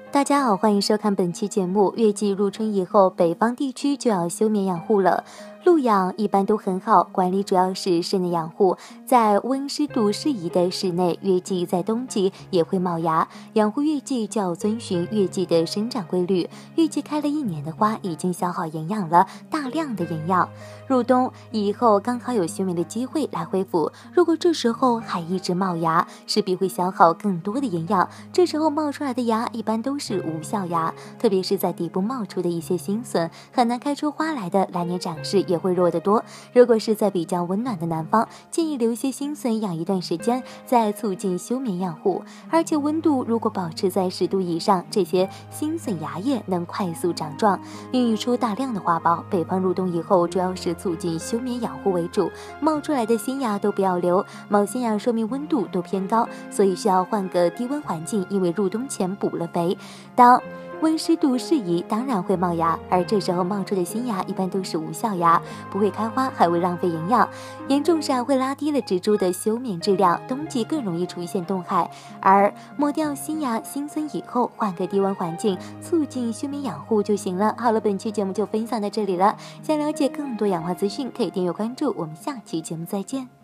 大家好，欢迎收看本期节目。月季入春以后，北方地区就要休眠养护了。露养一般都很好，管理主要是室内养护，在温湿度适宜的室内，月季在冬季也会冒芽。养护月季就要遵循月季的生长规律。月季开了1年的花，已经消耗营养了，大量的营养。入冬以后刚好有休眠的机会来恢复，如果这时候还一直冒芽，势必会消耗更多的营养。这时候冒出来的芽一般都是无效芽，特别是在底部冒出的一些新笋，很难开出花来的，来年长势也会弱得多。如果是在比较温暖的南方，建议留些新笋养一段时间，再促进休眠养护。而且温度如果保持在10度以上，这些新笋芽叶能快速长壮，孕育出大量的花苞。北方入冬以后，主要是促进休眠养护为主，冒出来的新芽都不要留，冒新芽说明温度都偏高，所以需要换个低温环境，因为入冬前补了肥。当温湿度适宜，当然会冒芽，而这时候冒出的新芽一般都是无效芽，不会开花，还会浪费营养，严重时还会拉低了植株的休眠质量，冬季更容易出现冻害。而抹掉新芽新笋以后，换个低温环境，促进休眠养护就行了。好了，本期节目就分享到这里了，想了解更多养花资讯，可以订阅关注，我们下期节目再见。